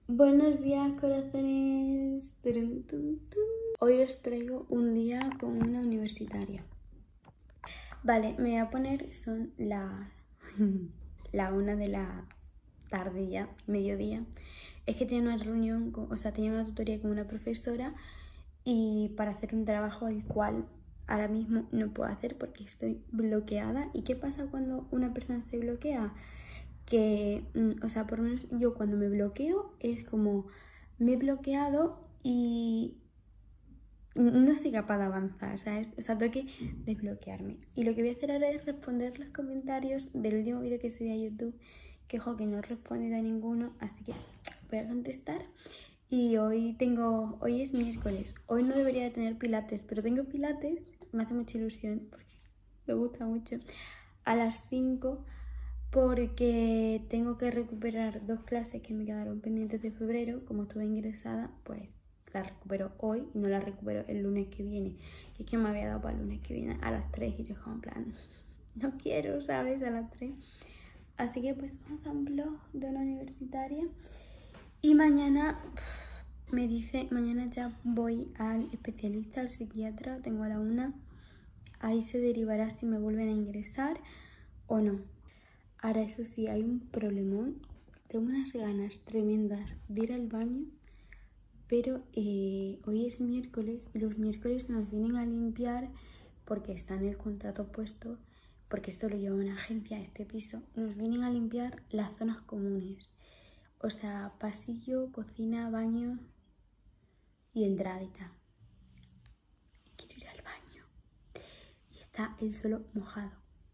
Buenos días, corazones. Turun, tun, tun. Hoy os traigo un día con una universitaria. Vale, me voy a poner, son la 1 de la tarde ya, mediodía. Es que tenía una reunión, tenía una tutoría con una profesora y para hacer un trabajo el cual ahora mismo no puedo hacer porque estoy bloqueada. ¿Y qué pasa cuando una persona se bloquea? Que, por lo menos yo cuando me bloqueo es como me he bloqueado y no soy capaz de avanzar, ¿sabes? O sea, tengo que desbloquearme. Y lo que voy a hacer ahora es responder los comentarios del último vídeo que subí a YouTube, que que no he respondido a ninguno, así que voy a contestar. Y hoy es miércoles, hoy no debería de tener pilates, pero tengo pilates, me hace mucha ilusión porque me gusta mucho, a las 5 porque tengo que recuperar 2 clases que me quedaron pendientes de febrero. Como estuve ingresada, pues las recupero hoy y no las recupero el lunes que viene, que es que me había dado para el lunes que viene a las 3 y yo como en plan, no quiero, ¿sabes? A las 3. Así que pues vamos a un blog de una universitaria y mañana mañana ya voy al especialista, al psiquiatra, tengo a la 1, ahí se derivará si me vuelven a ingresar o no. Ahora, eso sí, hay un problemón. Tengo unas ganas tremendas de ir al baño, pero hoy es miércoles y los miércoles nos vienen a limpiar porque está en el contrato puesto, porque esto lo lleva una agencia, este piso, nos vienen a limpiar las zonas comunes. O sea, pasillo, cocina, baño y entradita. Quiero ir al baño y está el suelo mojado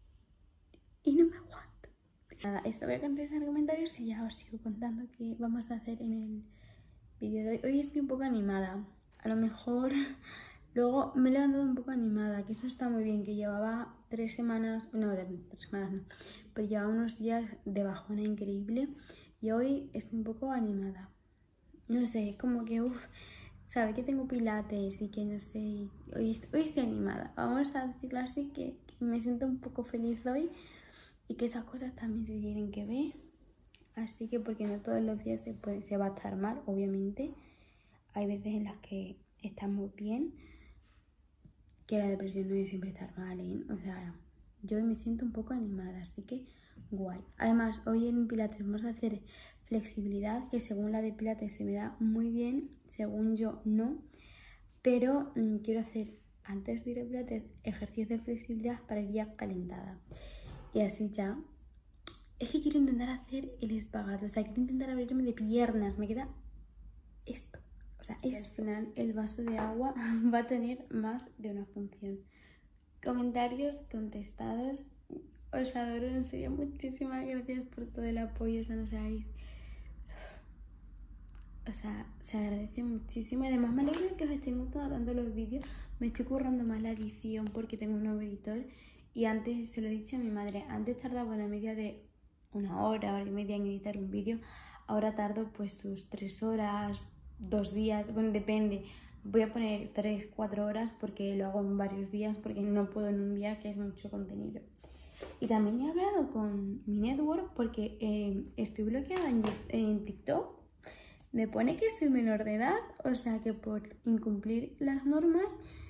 y no me aguanto. Nada, esto voy a contestar comentarios y ya os sigo contando qué vamos a hacer en el vídeo de hoy. Hoy estoy un poco animada, a lo mejor luego me he levantado un poco animada, que eso está muy bien, que llevaba 3 semanas, no, 3 semanas no, pero llevaba unos días de bajona increíble y hoy estoy un poco animada. No sé, como que sabe que tengo pilates y que no sé, hoy estoy animada. Vamos a decirlo así, que me siento un poco feliz hoy. Y que esas cosas también se tienen que ver. Así que porque no todos los días se va a estar mal, obviamente. Hay veces en las que estamos bien. Que la depresión no es siempre estar mal, ¿eh? O sea, yo hoy me siento un poco animada, así que guay. Además, hoy en Pilates vamos a hacer flexibilidad, que según la de Pilates se me da muy bien, según yo no. Pero quiero hacer, antes de ir a Pilates, ejercicios de flexibilidad para ir ya calentada. Y así ya. Es que quiero intentar hacer el espagato, o sea, quiero intentar abrirme de piernas. Me queda esto. O sea, al final el vaso de agua va a tener más de una función. Comentarios contestados. Os adoro, en serio. Muchísimas gracias por todo el apoyo. O sea, no sabéis. O sea, se agradece muchísimo. Y además me alegro de que os estén gustando tanto los vídeos. Me estoy currando más la edición porque tengo un nuevo editor. Y antes, se lo he dicho a mi madre, antes tardaba una media de 1 hora, hora y media en editar un vídeo. Ahora tardo pues sus 3 horas, 2 días, bueno, depende. Voy a poner 3, 4 horas porque lo hago en varios días, porque no puedo en un día, que es mucho contenido. Y también he hablado con mi network porque estoy bloqueada en TikTok. Me pone que soy menor de edad, o sea que por incumplir las normas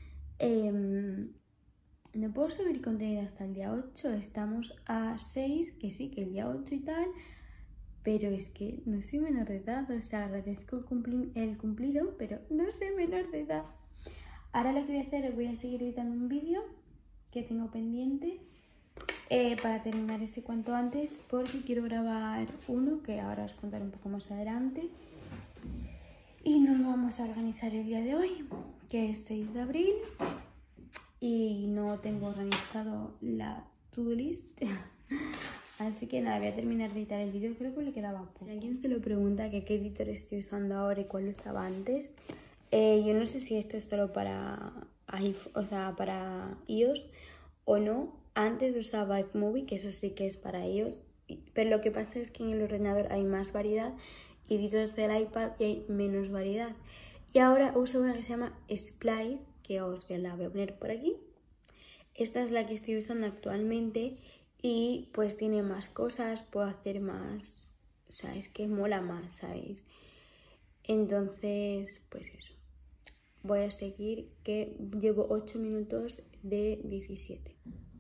no puedo subir contenido hasta el día 8. Estamos a 6, que sí, que el día 8 y tal, pero es que no soy menor de edad. O sea, agradezco el cumplido, pero no soy menor de edad. Ahora lo que voy a hacer es voy a seguir editando un vídeo que tengo pendiente para terminar ese cuanto antes, porque quiero grabar uno que ahora os contaré un poco más adelante. Y nos vamos a organizar el día de hoy, que es 6 de abril. Y no tengo organizado la to-do list. Así que nada, voy a terminar de editar el vídeo. Creo que le quedaba poco. Si alguien se lo pregunta que qué editor estoy usando ahora y cuál usaba antes, yo no sé si esto es solo para iPhone, o sea, para iOS o no. Antes usaba iMovie, que eso sí que es para iOS, pero lo que pasa es que en el ordenador hay más variedad y editores del iPad y hay menos variedad. Y ahora uso una que se llama Splice, que la voy a poner por aquí. Esta es la que estoy usando actualmente y pues tiene más cosas, puedo hacer más, o sea, es que mola más, ¿sabéis? Entonces, pues eso. Voy a seguir, que llevo 8 minutos de 17.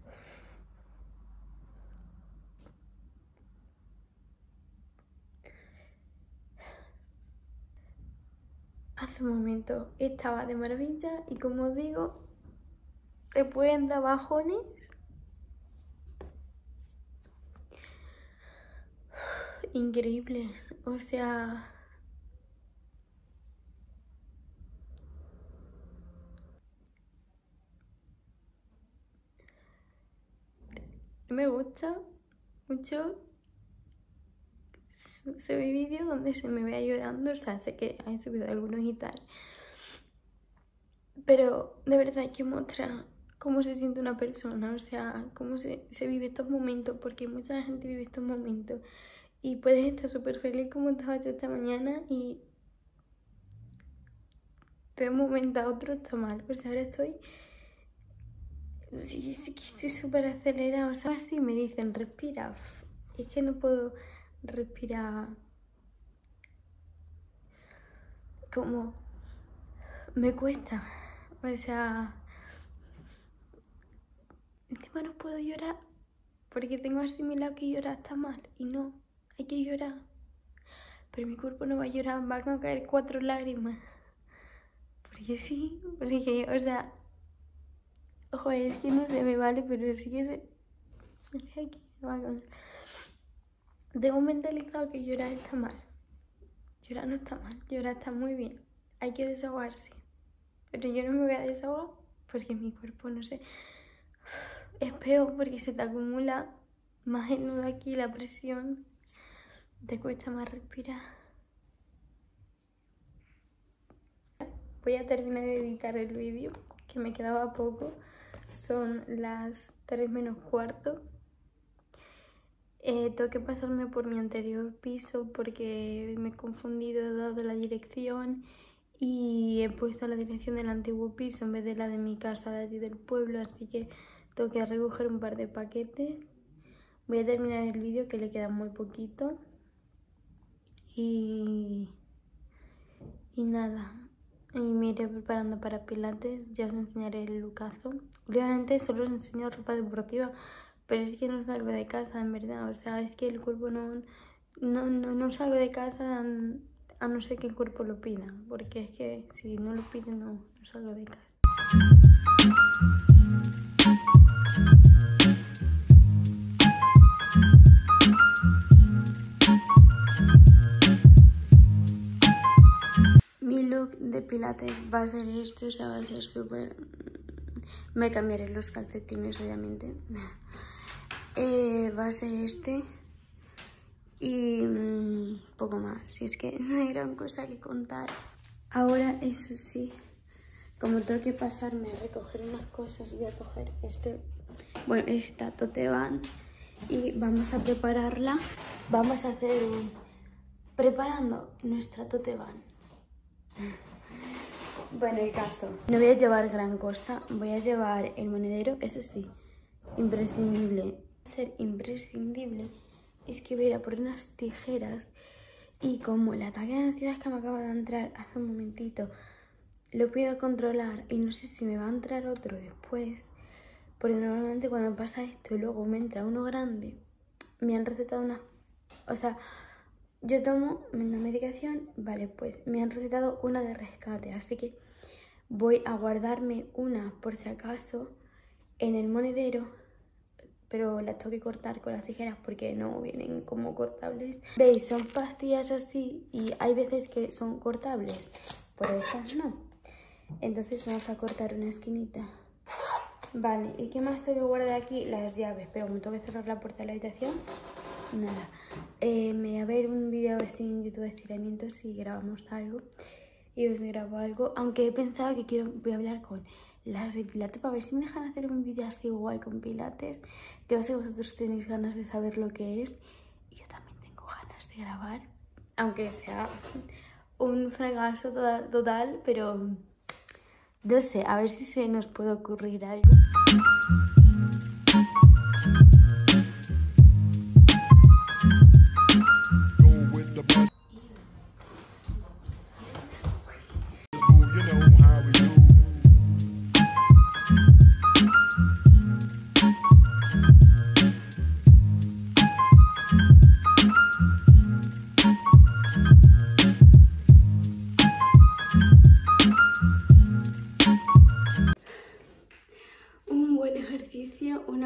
Hace un momento estaba de maravilla y, como os digo, te pueden dar bajones. Increíbles, o sea... Me gusta mucho subir vídeos donde se me vea llorando, o sea, sé que he subido algunos y tal, pero de verdad hay que mostrar cómo se siente una persona, o sea, cómo se vive estos momentos, porque mucha gente vive estos momentos y puedes estar súper feliz como estaba yo esta mañana y de un momento a otro está mal. Pues ahora estoy súper acelerada, o sea, así me dicen respira, es que no puedo respirar, como me cuesta, o sea, encima no puedo llorar porque tengo asimilado que llorar está mal y no, hay que llorar, pero mi cuerpo no va a llorar, van a caer 4 lágrimas, porque sí, porque, o sea, joder, es que no se me vale, pero sí que se... Aquí, tengo mentalizado que llorar está mal. Llorar no está mal, llorar está muy bien. Hay que desahogarse. Pero yo no me voy a desahogar porque mi cuerpo, no sé, es peor porque se te acumula más el nudo aquí, la presión, te cuesta más respirar. Voy a terminar de editar el vídeo, que me quedaba poco. Son las 3 menos cuarto. Tengo que pasarme por mi anterior piso porque me he confundido, he dado la dirección y he puesto la dirección del antiguo piso en vez de la de mi casa de allí del pueblo, así que tengo que recoger un par de paquetes. Voy a terminar el vídeo, que le queda muy poquito, y nada, y me iré preparando para pilates. Ya os enseñaré el lookazo. Obviamente solo os enseño ropa deportiva, pero es que no salgo de casa, en verdad. O sea, es que el cuerpo no salgo de casa a no ser que el cuerpo lo pida, porque es que si no lo pide no salgo de casa. Mi look de pilates va a ser este, o sea, va a ser súper... Me cambiaré los calcetines, obviamente. Va a ser este y poco más, si es que no hay gran cosa que contar. Ahora, eso sí, como tengo que pasarme a recoger unas cosas, voy a coger esta tote bag y vamos a prepararla. Vamos a hacer preparando nuestra tote bag. Bueno, el caso, no voy a llevar gran cosa, voy a llevar el monedero, eso sí, imprescindible. Ser imprescindible es que voy a ir a por unas tijeras, y como el ataque de ansiedad que me acaba de entrar hace un momentito lo puedo controlar y no sé si me va a entrar otro después, porque normalmente cuando pasa esto y luego me entra uno grande, me han recetado una... O sea, yo tomo una medicación, vale, pues me han recetado una de rescate, así que voy a guardarme una por si acaso en el monedero, pero las tengo que cortar con las tijeras porque no vienen como cortables. ¿Veis? Son pastillas así y hay veces que son cortables, pero estas no. Entonces vamos a cortar una esquinita. Vale, ¿y qué más tengo que guardar aquí? Las llaves, pero como tengo que cerrar la puerta de la habitación, nada. Me voy a ver un vídeo así en YouTube de estiramientos y grabamos algo. Y os grabo algo, aunque he pensado que voy a hablar con las de pilates para ver si me dejan hacer un vídeo así guay con pilates. Yo sé que vosotros tenéis ganas de saber lo que es y yo también tengo ganas de grabar, aunque sea un fracaso total, pero no sé, a ver si se nos puede ocurrir algo.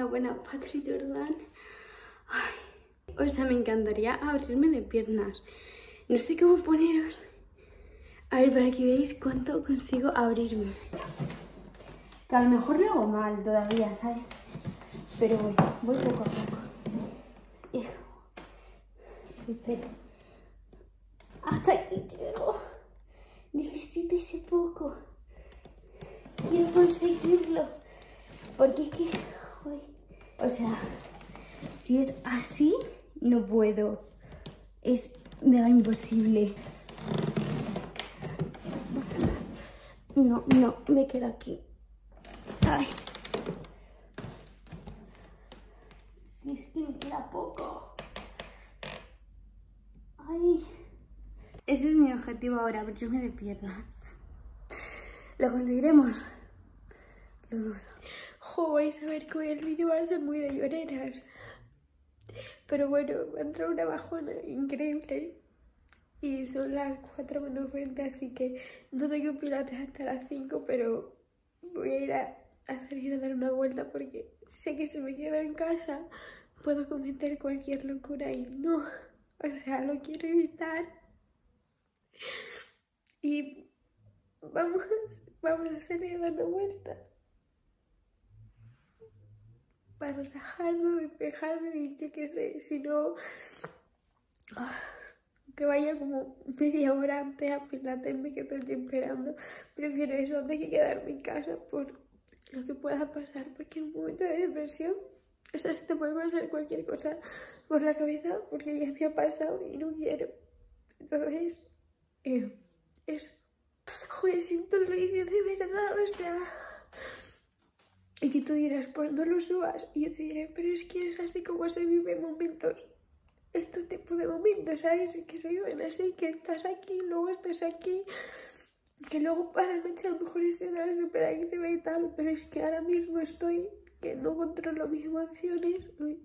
buena Patrick Jordan. Ay, o sea, me encantaría abrirme de piernas. No sé cómo poneros. A ver, para que veáis cuánto consigo abrirme. Que a lo mejor lo hago mal todavía, ¿sabes? Pero bueno, voy poco a poco. Hijo. Espera. Hasta aquí llego. Necesito ese poco. Quiero conseguirlo. Porque es que... Ay, o sea, si es así, no puedo. Es mega imposible. No, me quedo aquí. Ay. Si es que me queda poco. Ay. Ese es mi objetivo ahora, abrirme de piernas. ¿Lo conseguiremos? Lo dudo. Jo, vais a ver que hoy el vídeo va a ser muy de lloreras. Pero bueno, me ha entrado una bajona increíble. Y son las 4 menos 20, así que no tengo pilates hasta las 5, pero voy a ir a salir a dar una vuelta porque sé que si me quedo en casa puedo cometer cualquier locura y no, o sea, lo quiero evitar. Y vamos a salir a dar una vuelta para relajarme, despejarme y yo qué sé, si no... que vaya como media hora antes a pilates, me quedo aquí esperando. Prefiero eso antes que quedarme en casa por lo que pueda pasar, porque en un momento de depresión, o sea, se te puede pasar cualquier cosa por la cabeza, porque ya me ha pasado y no quiero. Entonces, eso. Joder, siento el vídeo de verdad, o sea... Y que tú dirás, pues no lo subas. Y yo te diré, pero es que es así como se vive momentos. Estos tipos de momentos, ¿sabes? Que se viven así, que estás aquí, luego estás aquí, que luego para la noche a lo mejor estoy una súper activa y tal, pero es que ahora mismo estoy que no controlo mis emociones.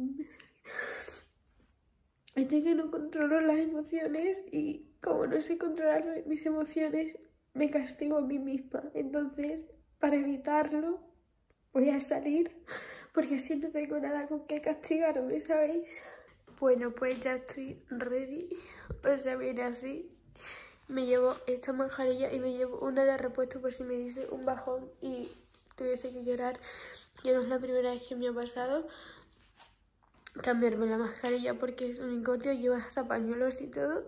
Estoy que no controlo las emociones y como no sé controlar mis emociones, me castigo a mí misma. Entonces, para evitarlo, voy a salir, porque así no tengo nada con qué castigarme, ¿sabéis? Bueno, pues ya estoy ready, o sea, viene así. Me llevo esta mascarilla y me llevo una de repuesto por si me dice un bajón y tuviese que llorar, que no es la primera vez que me ha pasado cambiarme la mascarilla porque es unicornio, lleva hasta pañuelos y todo.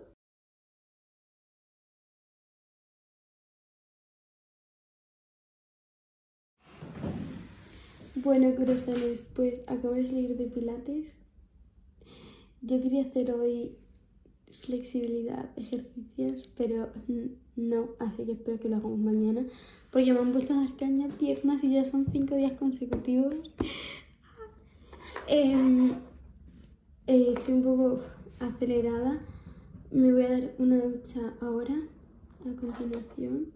Bueno, corazones, pues acabo de salir de pilates. Yo quería hacer hoy flexibilidad, ejercicios, pero no, así que espero que lo hagamos mañana, porque me han vuelto a dar caña piernas y ya son 5 días consecutivos. Estoy un poco acelerada, me voy a dar una ducha ahora, a continuación,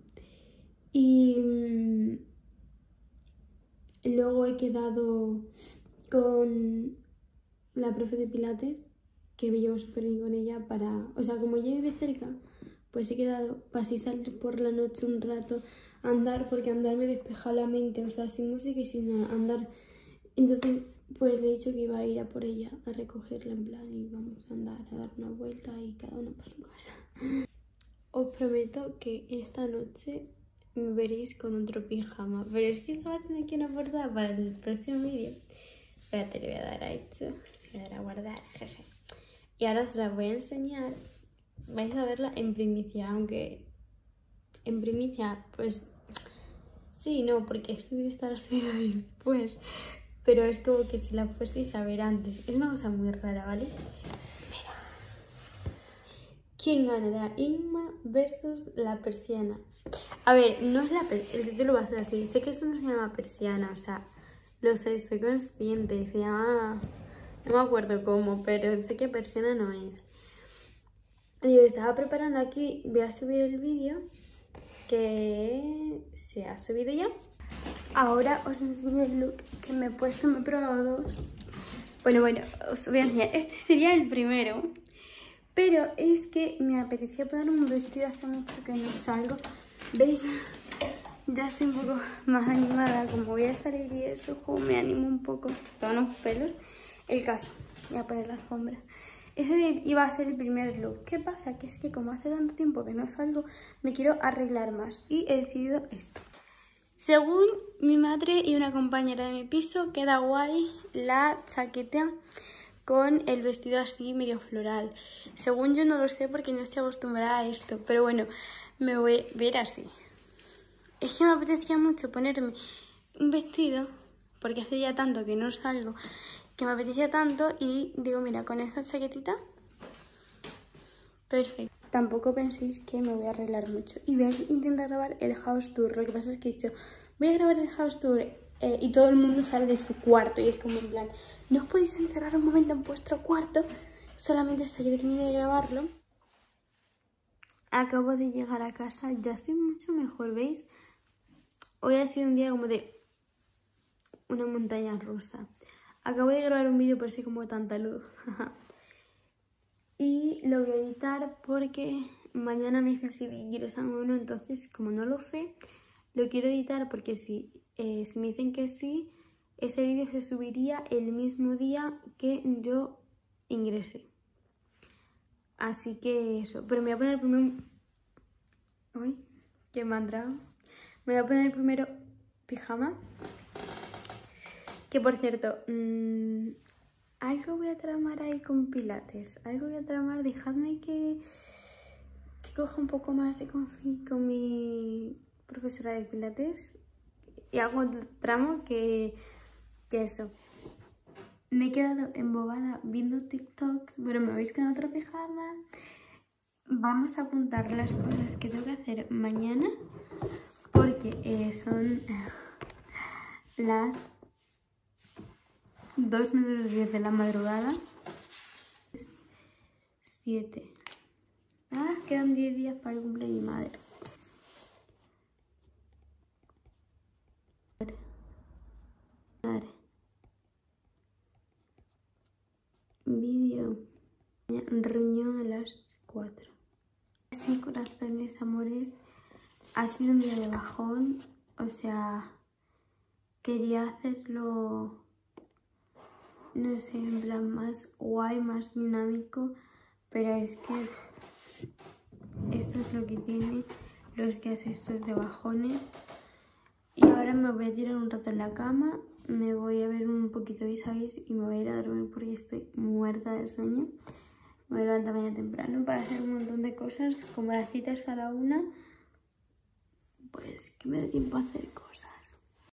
y luego he quedado con la profe de pilates, que me llevo súper bien con ella para... O sea, como ella vive cerca, pues he quedado para así salir por la noche un rato a andar, porque andar me despeja la mente, o sea, sin música y sin andar. Entonces, pues le he dicho que iba a ir a por ella, a recogerla en plan, y vamos a andar, a dar una vuelta y cada uno para su casa. Os prometo que esta noche me veréis con otro pijama, pero es que estaba haciendo aquí una portada para el próximo vídeo. Espérate, le voy a dar a esto, le voy a dar a guardar, jeje. Y ahora os la voy a enseñar, vais a verla en primicia, aunque en primicia, pues sí, no, porque este vídeo estará subido después, pero es como que si la fueseis a ver antes. Es una cosa muy rara, ¿vale? Mira. ¿Quién ganará? Inma versus la persiana. A ver, no es el título va a ser así, sé que eso no se llama persiana, o sea, lo sé, soy consciente, se llama... No me acuerdo cómo, pero sé que persiana no es. Yo estaba preparando aquí, voy a subir el vídeo que se ha subido ya. Ahora os enseño el look que me he puesto, me he probado dos. Bueno, os voy a enseñar. Este sería el primero, pero es que me apetecía poner un vestido, hace mucho que no salgo. ¿Veis? Ya estoy un poco más animada, como voy a salir y eso, como me animo un poco. Todos los pelos. El caso, voy a poner la alfombra. Ese iba a ser el primer look. ¿Qué pasa? Que es que como hace tanto tiempo que no salgo, me quiero arreglar más. Y he decidido esto. Según mi madre y una compañera de mi piso, queda guay la chaqueta con el vestido así medio floral. Según yo no lo sé porque no estoy acostumbrada a esto. Pero bueno, me voy a ver así. Es que me apetecía mucho ponerme un vestido, porque hace ya tanto que no salgo, que me apetecía tanto y digo, mira, con esta chaquetita, perfecto. Tampoco penséis que me voy a arreglar mucho. Y voy a intentar grabar el house tour. Lo que pasa es que he dicho, voy a grabar el house tour y todo el mundo sale de su cuarto. Y es como en plan, no os podéis encerrar un momento en vuestro cuarto solamente hasta que termine de grabarlo. Acabo de llegar a casa, ya estoy mucho mejor, ¿veis? Hoy ha sido un día como de una montaña rusa. Acabo de grabar un vídeo por si como tanta luz. Y lo voy a editar porque mañana me dicen si quiero examen o no. Entonces, como no lo sé, lo quiero editar porque si me dicen que sí, ese vídeo se subiría el mismo día que yo ingresé. Así que eso. Pero me voy a poner primero... Uy, qué mantra. Me voy a poner primero pijama. Que por cierto, algo voy a tramar ahí con pilates. Algo voy a tramar, dejadme que coja un poco más de confi con mi profesora de pilates. Y hago un tramo que eso. Me he quedado embobada viendo TikToks, pero me habéis quedado otra pijama. Vamos a apuntar las cosas que tengo que hacer mañana porque son las 2 menos 10 de la madrugada. 7. Quedan 10 días para el cumple de mi madre. Vídeo. Reunión a las 4. Sí, corazones, amores. Ha sido un día de bajón. O sea, quería hacerlo, no sé, en plan más guay, más dinámico. Pero es que esto es lo que tiene los días estos de bajones. Y ahora me voy a tirar un rato en la cama, me voy a ver un poquito Vis a Vis y me voy a ir a dormir porque estoy muerta del sueño. Me voy a levantar mañana temprano para hacer un montón de cosas. Como la cita es a la 1, pues que me dé tiempo a hacer cosas.